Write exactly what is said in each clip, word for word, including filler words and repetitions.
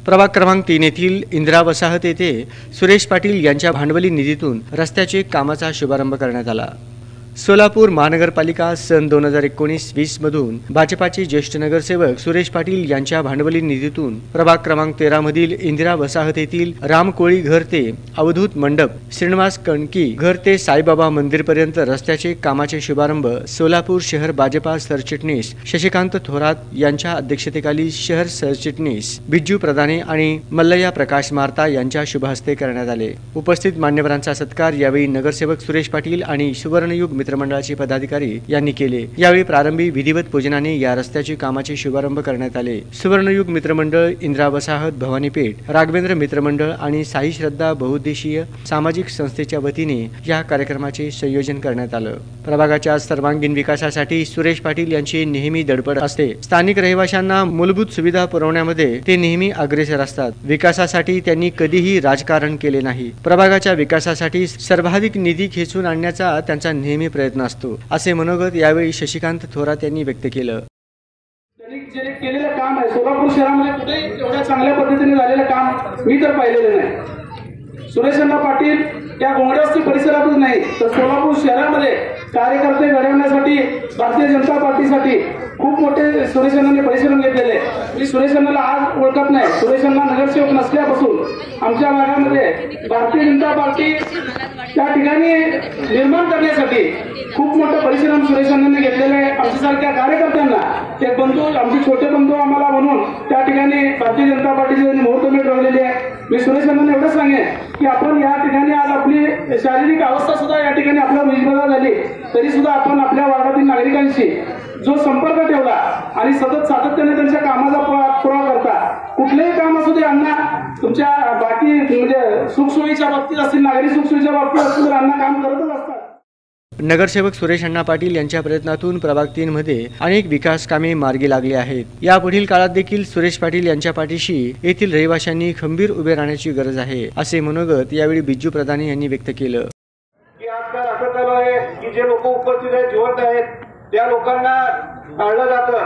प्रभाग क्रमांक तीन येथील इंदिरा वसाहत येथे सुरेश पाटील यांच्या भांडवली निधीतून रस्त्याचे कामाचा शुभारंभ करण्यात आला। सोलापूर महानगरपालिका सन दोन हजार एकोणीस वीस मधून भाजपाचे ज्येष्ठ नगरसेवक सुरेश पाटील यांच्या भांडवली निधीतून प्रभाग क्रमांक तेरा मधील इंदिरा वसाहत येथील रामकोळी घर ते अवधूत मंडप, श्रीनिवास कणकी घर ते साईबाबा मंदिर पर्यंत रस्त्याचे कामाचे शुभारंभ सोलापूर शहर भाजपा सरचिटणीस शशिकांत थोरात यांच्या अध्यक्षतेखाली शहर सरचिटणीस बिज्जू प्रधाने आणि मल्लया प्रकाश मारता यांच्या शुभहस्ते करण्यात आले। उपस्थित मान्यवरांचा सत्कार यावेळी नगरसेवक सुरेश पाटील आणि सुवर्णयुग मित्रमंडळाचे पदाधिकारी यांनी केले। यावेळी प्रारंभी विधिवत पूजनाने या रस्त्याचे कामाचे शुभारंभ करण्यात आले। सुवर्णयुग मित्रमंडळ, इंदिरा वसाहत, भवानीपेठ, राघवेंद्र मित्रमंडळ आणि साई श्रद्धा बहुउद्देशीय सामाजिक संस्थेच्या वतीने या कार्यक्रमाचे संयोजन करण्यात आलं। प्रभागाच्या सर्वांगीण विकासासाठी सुरेश पाटील यांची नेहमी धडपड असते। स्थानिक रहिवाशांना मूलभूत सुविधा पुरवण्यामध्ये ते नेहमी अग्रेसर असतात। विकासासाठी त्यांनी कधीही राजकारण केले नाही। प्रभागाच्या विकासासाठी सर्वाधिक निधी खेचून आणण्याचा त्यांचा नेहमी प्रयत्न असतो, असे मनोगत यावेळी शशिकांत थोरात यांनी व्यक्त केलं। त्यांनी जे केलेलं काम आहे सोलापूर शहरामध्ये कुठेही एवढ्या चांगल्या पद्धतीने झालेलं काम मी तर पाहिलेलं नाही। सुरेशअण्णा पाटील या गोंगडवस्ती परिसरातच नाही तर सोलापूर शहरामध्ये कार्यकर्ते घडवण्यासाठी भारतीय जनता पार्टीसाठी खूप मोठे सुरेशअण्णांनी परिश्रम घेतलेले। मी सुरेशअण्णाला आज ओळखत नाही, सुरेशअण्णा नगरसेवक नसल्यापासून आमच्या भागामध्ये भारतीय जनता पार्टी त्या ठिकाणी निर्माण करण्यासाठी खूप मोठा परिश्रम सुरेशअण्णांनी घेतलेला आहे। आमच्यासारख्या कार्यकर्त्यांना एक बंधू, आमचे छोटे बंधू आम्हाला म्हणून त्या ठिकाणी भारतीय जनता पार्टीची त्यांनी मुहूर्तमेढ ठेवलेली आहे। मी सुरेशअण्णांना एवढं सांगेन की आपण या ठिकाणी आज आपली शारीरिक अवस्था सुद्धा या ठिकाणी आपल्या विजबला झाली तरी सुद्धा आपण आपल्या वार्डातील नागरिकांशी जो संपर्क ठेवला आणि सतत सातत्याने त्यांच्या कामाचा पुरावा करता, कुठलेही काम असू दे अण्णा तुमच्या बाकी म्हणजे सुखसोयीच्या बाबतीत असतील, नागरी सुखसोयीच्या बाबतीत असतील तर अण्णा काम करतच असतात। नगरसेवक सुरेश अण्णा पाटील यांच्या प्रयत्नातून प्रभाग तीन मध्ये अनेक विकास कामे मार्गी लागली आहेत। यापुढील काळात देखील सुरेश पाटील यांच्या पाठीशी येथील रहिवाशांनी खंबीर उभे राहण्याची गरज आहे, असे मनोगत यावेळी बिज्जू प्रधाने यांनी व्यक्त केलं। की आजकाल असं चालू आहे की जे लोक उपस्थित आहेत, जिवंत आहेत, त्या लोकांना टाळलं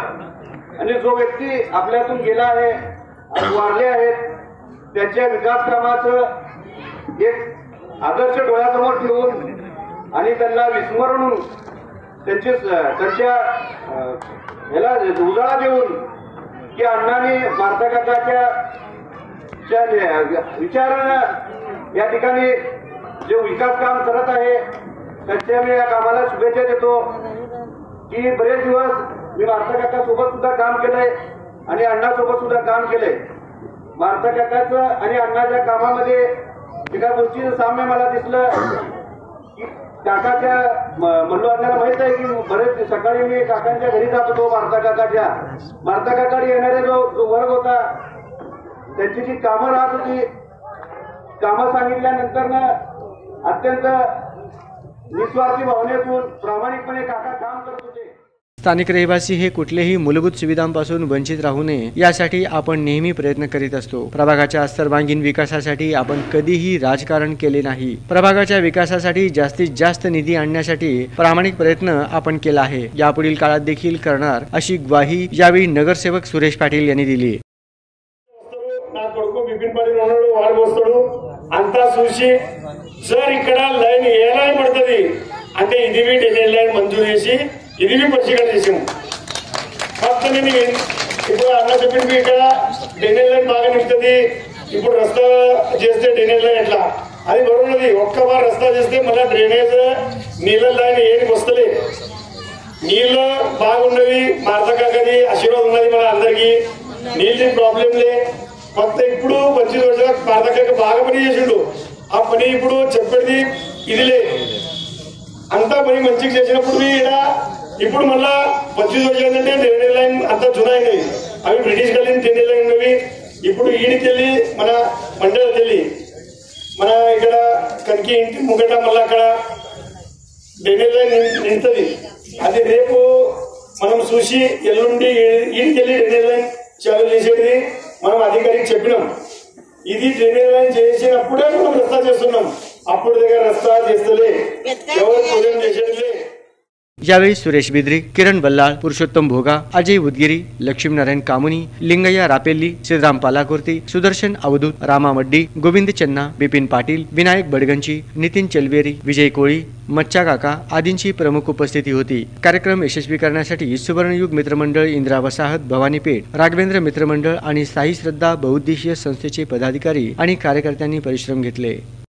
जातं आणि जो व्यक्ती आपल्यातून गेला आहे, वारले आहेत, त्यांच्या विकास कामाचं एक आदर्श डोळ्यासमोर ठेवून आणि त्यांना विस्मरून त्यांचे त्यांच्या ह्याला उजाळा देऊन की अण्णांनी मारता काकाच्या विचारानं या ठिकाणी जे विकास काम करत आहे त्यांच्या मी या कामाला शुभेच्छा देतो की बरेच दिवस मी मारता काका सोबत सुद्धा काम केलंय आणि अण्णा सोबत सुद्धा काम केलंय। मारता काकाचं आणि अण्णाच्या कामामध्ये एका गोष्टीचं साम्य मला दिसलं की काकाच्या म्हणलो अण्णाला माहित आहे की बरेच सकाळी मी काकांच्या घरी जात होतो। मारता काकाच्या मारता काकाकडे येणारे जो जो वर्ग होता त्यांची जी कामं राहत होती, कामं सांगितल्यानंतर ना अत्यंत निस्वार्थी भावनेतून प्रामाणिकपणे काका काम करत होते। स्थानिक रहिवासी हे कुठल्याही मूलभूत सुविधांपासून वंचित राहू नये यासाठी आपण नेहमी प्रयत्न करीत असतो। प्रभागाच्या सर्वांगीण विकासासाठी आपण कधीही राजकारण केले नाही। प्रभागाच्या विकासासाठी जास्तीत जास्त निधी आणण्यासाठी प्रामाणिक प्रयत्न आपण केला आहे, यापुढील काळात देखील करणार, अशी ग्वाही यावेळी नगरसेवक सुरेश पाटील यांनी दिली। सर इकडं लाईन यायला पडतदी అంటే ఇది भी డెలివరీ లైన్ మంజూరు చేసి ఇది भी పరిశీలన చేసాము। ఫస్ట్ నేను ఇప్పుడు అన్న చెప్పింది ఇక్కడ డెలివరీ లైన్ బాగా నిలుస్తుంది, ఇప్పుడు రస్తా చేస్తే డెలివరీ లైన్ ఎట్లా అది బరువున్నది। ఒక్క వారు రస్తా చేస్తే మళ్ళీ డ్రైనేజ్ నీళ్ళ లైన్ ఏది వస్తలే, నీళ్ళు బాగున్నవి, మార్తకది ఆశీర్వాదం ఉన్నది మన అందరికి, నీళ్ళ ప్రాబ్లం లే। కొత్త ఇప్పుడు మంచి రోజుగా మార్తక బాగా పని చేసిండు, ఆ పని ఇప్పుడు చెప్పేది ఇదిలే అంతా పని మంచిగా చేసినప్పుడు ఇప్పుడు మళ్ళా పచ్చి రోజు ఏంటంటే డ్రైనేజ్ లైన్ అంతా జునైనవి, అవి బ్రిటిష్ కలిగిన డ్రైనేజ్ లైన్ ఉన్నవి। ఇప్పుడు ఈడికెళ్ళి మన మండలికి వెళ్ళి మన ఇక్కడ కనికి ఇంటి ముంగట మళ్ళీ అక్కడ డ్రైనేజ్ లైన్ నిండుతుంది। అది రేపు మనం చూసి ఎల్లుండి ఈడికెళ్ళి డ్రైనేజ్ లైన్ చాలు చేసేది మనం అధికారికి చెప్పినాం। ఇది డ్రైనేజ్ లైన్ చేసినప్పుడే మనం రస్తా చేస్తున్నాం, అప్పుడు దగ్గర రస్తా చేస్తలే, ఎవరు పొలం చేసేదిలే। यावेळी सुरेश बिद्री, किरण बल्लाळ, पुरुषोत्तम भोगा, अजय उदगिरी, लक्ष्मीनारायण कामुनी, लिंगय्या रापेल्ली, श्रीराम पालाकुर्ती, सुदर्शन अवधूत, रामा मड्डी, गोविंद चन्ना, बिपिन पाटील, विनायक बडगंची, नितीन चलवेरी, विजय कोळी, मच्चा काका आदींची प्रमुख उपस्थिती होती। कार्यक्रम यशस्वी करण्यासाठी सुवर्णयुग मित्रमंडळ, इंदिरा वसाहत, भवानी पेठ, राघवेंद्र मित्रमंडळ आणि साई श्रद्धा बहुउद्देशीय संस्थेचे पदाधिकारी आणि कार्यकर्त्यांनी परिश्रम घेतले।